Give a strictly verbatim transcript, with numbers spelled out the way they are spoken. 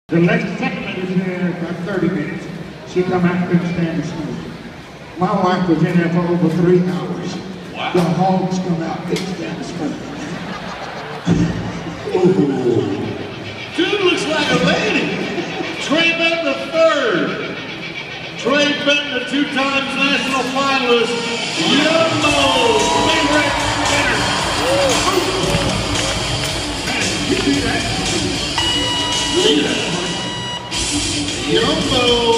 The next segment is here about thirty minutes. She come out and stand smooth. My wife was in there for over three hours. Wow. The hogs come out and stand smooth. Dude looks like a lady. Trey Benton the third. Trey Benton, the two times national finalist. Yumbo favorite winner. You see that? See that? Yumbo